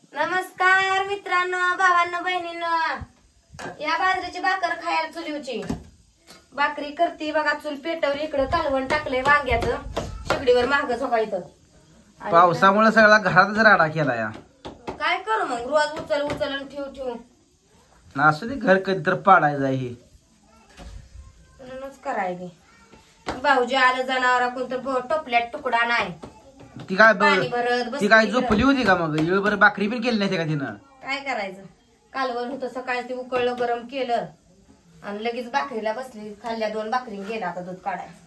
नमस्कार मित्रांनो, भावांनो, बहिणींनो, या बाजरीची भाकर खायला चुलीवची भाकरी करते बघा. चूल पेटवली, इकडे कालवण टाकलंय वांग्याचं, शेगडीवर महाग झोपायचं. पावसामुळे सगळा घरातच राडा केला या. काय करू मग, रोज उचल उचल आणि ठेव असू दे, घर कधी तर पाडायचं आहे म्हणूनच करायचे. भाऊजी आलं जनावरा कोणतं टोपल्यात तुकडा नाही. ती काय पाणी भरत ती काय झोपली होती का? मग येळभर भाकरी पण केली नाही का तिनं? काय करायचं, कालवण होतं सकाळी, ते उकळलं गरम केलं आणि लगेच भाकरीला बसली. खाल्ल्या 2 भाकरी गेला, आता दूध काढायचं.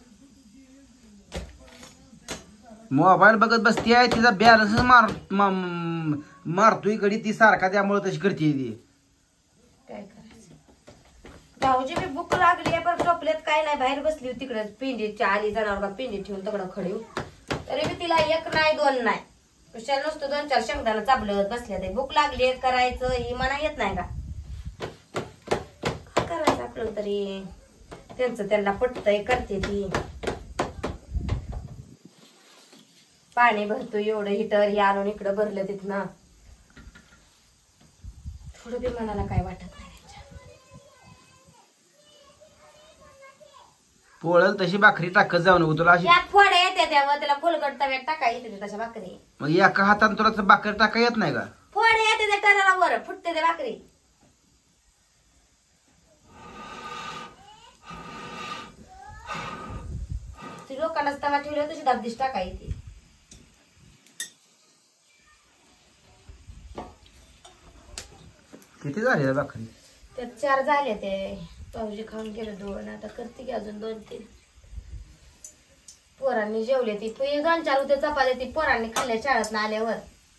मोबाईल बघत बसती आहे, तिचा बॅलन्स मारतोय गडी ती सारखा, त्यामुळे तशी करते ती. काय करायचं, भाऊजी मी भूक लागली आहे, पण टोपल्यात काय नाही, बाहेर बसली होती तिकडे. पिंडीच्या आली जनावर, पिंडी ठेवून तगडं खडीव, तरी मी तिला 1 नाही 2 नाही, कशाला नुसतं 2-4 शेंगदाणा चाबलत बसल्या. ते भूक लागली करायचं ही मना येत नाही का? करायचं आपलं तरी, त्यांचं त्यांना पटतंय, करते ती. पाणी भरतो एवढं, हिटर हे आणून इकडं भरलं तिथनं. थोडं बी मनाला काय वाटत नाही. पोळल तशी भाकरी टाकत जाऊ नको तुला. अशी यात फोड्या येते त्यावर, त्याला खोलगट तव्यात टाकाय येते तशा भाकरी. मग एका हाताने तुला भाकरी टाका येत नाही का? फोड्या येते त्या टरावर, फुटते त्या भाकरी. ती लोकांना तवा ठेवली तशी दाबदिश टाकाय येते. किती झाली भाकरी? त्यात 4 झाले. ते भाऊजी खाऊन गेलं 2, आता करते की अजून 2-3. पोरांनी जेवले, ती 2-4 होते चपात्या, ती पोरांनी खाल्ल्या शाळेत आल्यावर.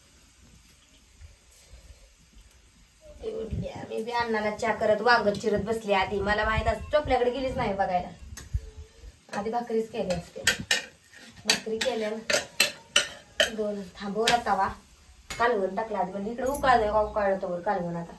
मी बी अन्नाला चहा करत वांगत चिरत बसली. आधी मला माहित असत, चोपल्याकडे गेलीच नाही बघायला. आधी भाकरीच केली असते. भाकरी केल्या 2 थांबवला तवा, कालवण टाकला आधी, म्हणजे इकडे उकाळतो कालवण. आता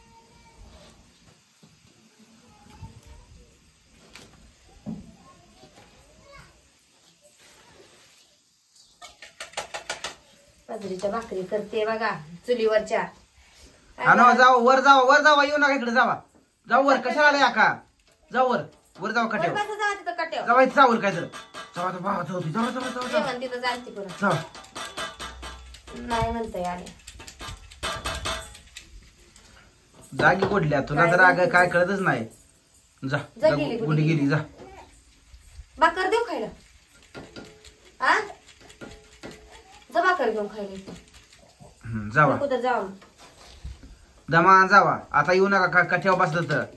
बाजरीच्या भाकरी करते बघा चुलीवरच्या. जाऊ वर जावा, येऊ नका इकडे, जावा वर. कशाला आले आका? जाऊ वर जावा, कट्यावर जावा, इथे जावर काय तर जावा तिथं जाणते परत नाही म्हणतंय आले. जागी कोडल्या तुला तर आग काय कळतच नाही. जा कुठे गेली? जा भाकर देऊ खायला. आ जा भाकर घेऊन खायला. जावा कुठं जाऊ दमा, जावा आता, येऊ नका कट्यावर बसलं तर.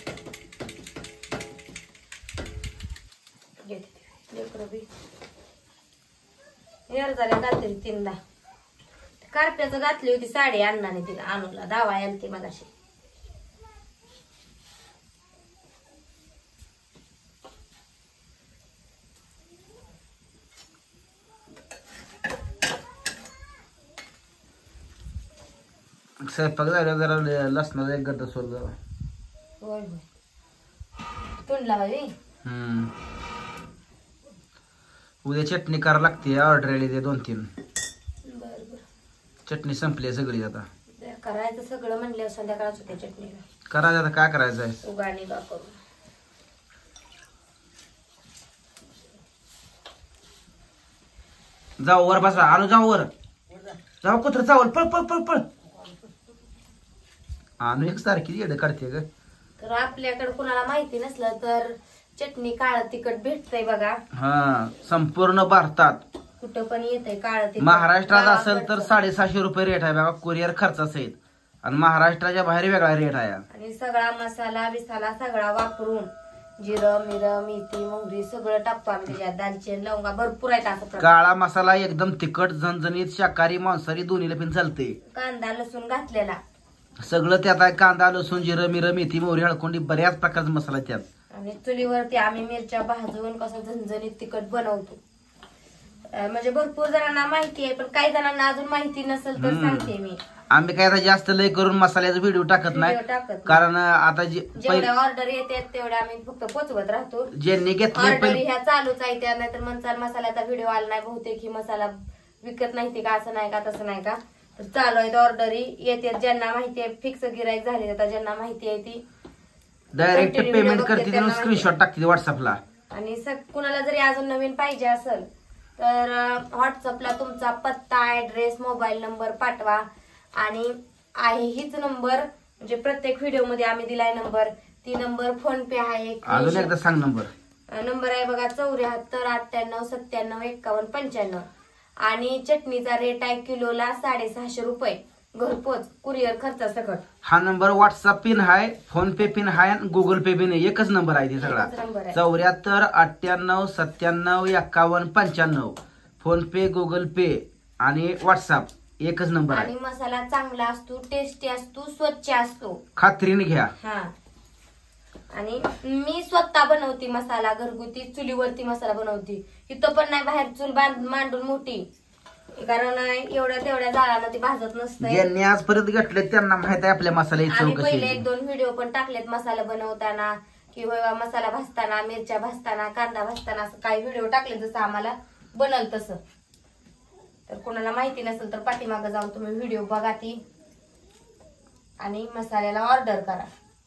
घालते 3दा. कारप्याचं घातली होती साडी अण्णाने तिला आणूला, दावा आणते मगाशी. स्वयंपाक झाला, जरा लसणाचा 1 गड्डा सोड जरा. होय होय, तोंडला बाई. उद्या चटणी करावं लागते, ऑर्डर आली ते 2-3. बर चटणी संपली सगळी आता. करायचं सगळं म्हणल्यावर संध्याकाळच होते चटणीला. करायचं आता, काय करायचं आहे? उगाणी बा करून. जाऊ वर बसा, आणू जाऊ वर, जाऊ कुत्र चावल, पळ पळ पळ पळ. आणू एक सारखी येड काढते ग. तर आपल्याकडे कुणाला माहिती नसलं तर चटणी काळ तिखट भेटतंय बघा. हा, संपूर्ण भारतात कुठं पण येतंय काळ तिखट. महाराष्ट्रात असेल तर 750 रुपये रेट आहे बघा, कुरिअर खर्चासहित. आणि महाराष्ट्राच्या बाहेर वेगळा रेट आहे. आणि सगळा मसाला बिसाला सगळा वापरून, जिरं मिरं मेथी मोहरी सगळं टाकतो आम्ही त्याच्यात. दालचिनी लवंगा भरपूर आहेत. असं काळा मसाला एकदम तिखट, झणझणीत, शाकाहारी मांसाहारी दोन्हीला पण चालते. कांदा लसूण घातलेला सगळं त्यात आहे. कांदा लसूण जिरं मिरं मेथी मोहरी हळकुंडी बऱ्याच प्रकारचा मसाला त्यात. आणि चुलीवरती आम्ही मिरच्या भाजून कसं झणझणीत तिखट बनवतो. म्हणजे भरपूर जणांना माहिती आहे, पण काही जणांना अजून माहिती नसेल तर सांगते मी. आम्ही काय आता जास्त लय करून मसाल्याचा व्हिडिओ टाकत नाही, कारण आता जेवढ्या ऑर्डर येतात तेवढ्या आम्ही फक्त पोचवत राहतो. ज्यांनी घेतले ऑर्डर ह्या चालूच आहे त्या, नाहीतर म्हणचाल मसाल्याचा व्हिडिओ आला नाही, बहुतेक ही मसाला विकत नाही का, असं नाही का तसं नाही का. चालू आहेत ऑर्डरी येते, ज्यांना माहिती आहे फिक्स गिराईक झाले, आता ज्यांना माहिती आहे ती डायरेक्ट Continue पेमेंट video करते बघते तिने त्यांना स्क्रीनशॉट टाकते व्हॉट्सअपला. आणि कुणाला जरी अजून नवीन पाहिजे असेल तर व्हॉट्सअपला तुमचा पत्ता, ऍड्रेस, मोबाईल नंबर पाठवा. आणि आहे हीच नंबर, म्हणजे प्रत्येक व्हिडिओ मध्ये आम्ही दिलाय नंबर, ती नंबर फोन पे आहे. अजून एकदा सांग नंबर. नंबर आहे बघा 74 98 97 51 95. आणि चटणीचा रेट आहे किलोला 650 रुपये, घरपोच कुरिअर खर्चासकट. हा नंबर व्हॉट्सअप पिन आहे, फोन पे पिन आहे, गुगल पे पिन आहे. एकच नंबर आहे ते सगळा. एकच नंबर आहे. 74 98 97 51 95. फोन पे, गुगल पे आणि व्हॉट्सअप एकच नंबर आहे. आणि मसाला चांगला असतो, टेस्टी असतो, स्वच्छ असतो, खात्रीने घ्या. हा. आणि मी स्वतः बनवती मसाला, घरगुती चुलीवरती मसाला बनवती. इथं पण नाही बाहेर चूल मांडून मोठी, कारण एवढ्या तेवढ्या जाळानं ती भाजत नसते. ज्यांनी आजपर्यंत घेतले त्यांना माहित आहे आपल्या मसाल्याची चव आम्ही कशी पहिले आहे. 1-2 व्हिडिओ पण टाकलेत मसाला बनवताना किंवा मसाला भाजताना, मिरच्या भाजताना, कांदा भाजताना, असं काही व्हिडिओ टाकले जसं आम्हाला बनल तसं. तर कोणाला माहिती नसेल तर पाठीमागं जाऊन तुम्ही व्हिडिओ बघा ती आणि मसाल्याला ऑर्डर करा.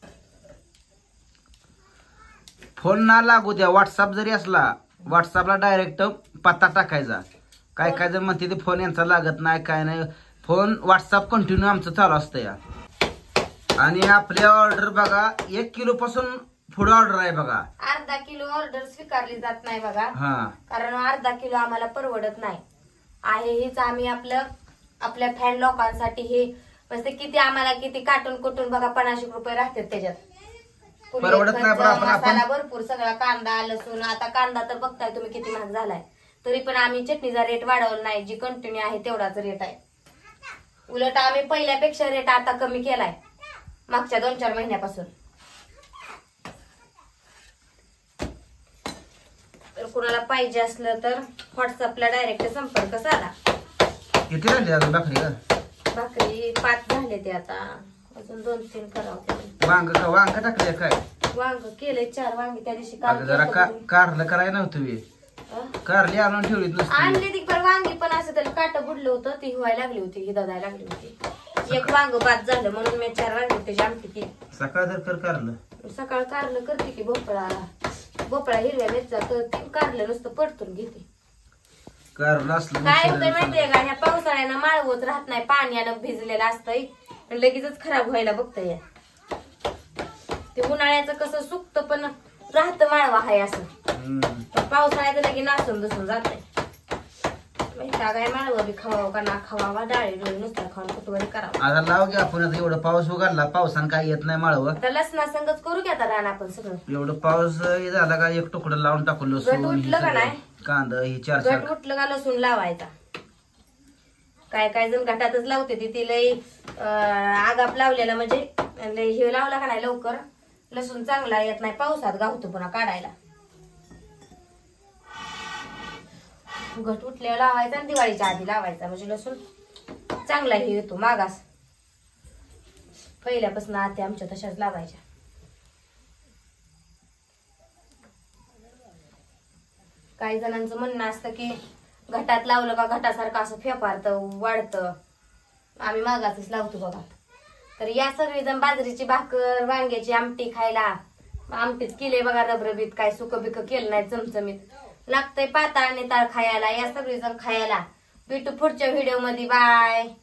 फोन ना लागू द्या. व्हॉट्सअप जरी असला, व्हॉट्सअपला डायरेक्ट पत्ता टाकायचा. काय काय जर म्हणते ते फोन यांचा लागत नाही, काय नाही. फोन व्हॉट्सअप कंटिन्यू आमचं चालू असतं या. आणि आपल्या ऑर्डर बघा 1 किलो पासून पुढे ऑर्डर आहे बघा. अर्धा किलो ऑर्डर स्वीकारली जात नाही बघा, हा, कारण अर्धा किलो आम्हाला परवडत नाही आहे. हेच आम्ही आपल्या फॅन लोकांसाठी हे म्हणजे किती आम्हाला किती काटून कुटून बघा 50 रुपये राहतात त्याच्यात. परवडत नाही, पण आपण मसाला भरपूर, सगळा कांदा लसूण. आता कांदा तर बघताय तुम्ही किती महाग झालाय, तरी पण आम्ही चटणीचा रेट वाढवला नाही, जी कंटिन्यू आहे तेवढाच रेट आहे. उलट आम्ही पहिल्यापेक्षा रेट आता कमी केलाय मागच्या 2-4 महिन्यापासून. तर कुणाला पाहिजे असलं तर व्हॉट्सअपला डायरेक्ट संपर्क साधा. किती राहिले अजून भाकरी का? भाकरी 5 झाले ते, आता अजून 2-3 करावं. वांग टाकले काय? वांग केले 4 वांगी त्या दिवशी अगं जरा कारलं करायला नव्हतं मी. कारली आणून ठेवली नुसती. आणले ती पण वांगी, पण असं त्याला काटं बुडलं होतं, ती व्हायला लागली होती, ही ददायला लागली होती. 1 वांग बाद झालं म्हणून मी 4 वांगी त्याची आमटी केली. सकाळ जर कर कारलं. सकाळ कारलं करते की भोपळा हिरव्या मिरच्या करते, कारलं नुसतं परतून घेते. कारलं असलं काय होतंय माहितीये का, ह्या पावसाळ्यानं माळवत राहत नाही, पाण्यानं भिजलेलं असतंय, लगेचच खराब व्हायला बघतंय. ते उन्हाळ्याचं कसं सुकतं पण राहतं माळवा हाय असं, पावसाळ्याचं लगे नासून दुसून जातंय. काय माळवं बी खावावं का ना खावावा, डाळी डोळी नुसतं खाऊन कुठवरी करावं. आता लाव घ्या आपण. आता एवढं पाऊस उघडला, पावसानं काय येत नाही माळवं. आता लसणा संगच करू घ्या आता रान आपण सगळं. एवढं पाऊस हे झाला का 1 तुकडं लावून टाकू गट लसूण, उठलं का नाही, कांदा, ही 4 गट उठलं का लसूण लावायचा. काय जण घटातच लावते ती लई आगाप लावलेला, म्हणजे लई हे लावला का नाही लवकर लसूण चांगला येत नाही, पावसात गावतो पुन्हा काढायला. घट उठल्यावर लावायचा आणि दिवाळीच्या आधी लावायचा, म्हणजे लसूण चांगला हे येतो मागास. पहिल्यापासून आत्या आमच्या तशाच लावायच्या. काही जणांचं म्हणणं असतं की घटात लावलं का घटासारखं असं फेपारतं वाढतं, आम्ही मागासच लावतो बघा. तर या सगळेजण बाजरीची भाकर, वांग्याची आमटी खायला, आमटीच केले बघा रबरबीत, काय सुकं बिक केलं नाही, चमचमीत लागतंय पाताळ निताळ खायला. या सगळेजण खायला. भेटू पुढच्या व्हिडिओ मध्ये. बाय.